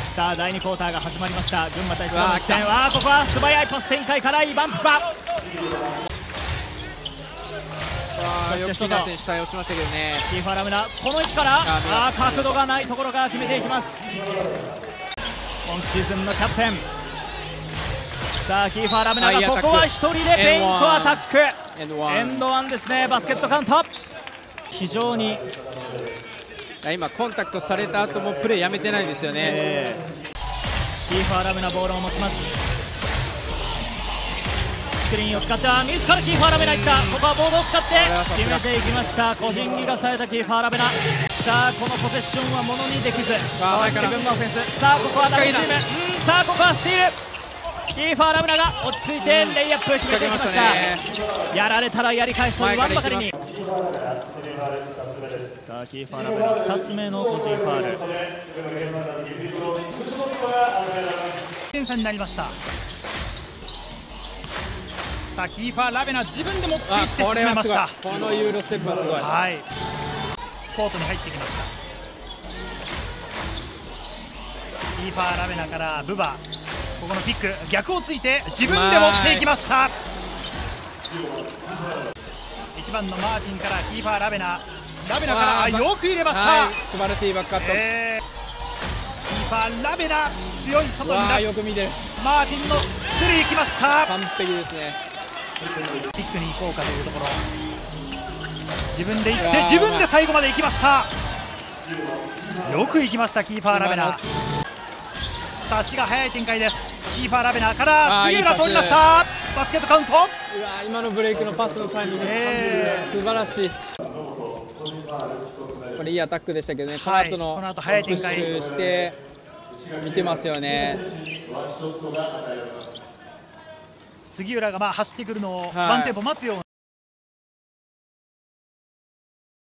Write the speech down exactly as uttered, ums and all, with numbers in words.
さあだいにクォーターが始まりました。群馬対芝の一戦。ああここは素早いパス展開からいいバンプバ。 よく木田選手対応しましたけどね。 キーファーラムナこの位置からあ角度がないところから決めていきます。今シーズンのキャプテン。さあキーファーラムナがここはひとりでペイントアタック。エンドワンですね。バスケットカウント。非常に今コンタクトされた後もプレーやめてないですよね、えー、キーファーラムナボールを持ちます。スクリーンを使っては自らキーファーラメナいった。ここはボードを使って決めていきました。個人技がされたキーファーラメナ。さあこのポゼッションはものにできず、前から群馬オフェンス。さあここはダブルチーム。さあここはスティール。キーファーラムナが落ち着いてレイアップ決めていきました。やられたらやり返すと言わんばかりに。さあキーファーラムナふたつめの個人ファール。 点差になりました。さあキーファーラベナ自分で持っていって沈めました。 このユーロステップはすごい。 はい、コートに入ってきました。キーファーラベナからブバ、ここのピック逆をついて自分で持っていきました。いちばんのマーティンからキーファーラベナ、ラベナからよく入れました、 はい、素晴らしいバックカット、 えー、キーファーラベナ強い外に出す。 よく見てる。 マーティンのスリーきました。 完璧ですね。 ピックに行こうかというところ、自分で行って自分で最後まで行きました。よく行きましたキーファーラベナ。さあ足が速い展開です。キーファーラベナから杉浦取りました。バスケットカウント。うわ今のブレイクのパスのタイミング、えー、素晴らしい。これいいアタックでしたけどね、 はい、 この後のこの後速い展開プッシュして見てますよね。 杉浦がまあ走ってくるのをワンテンポ待つような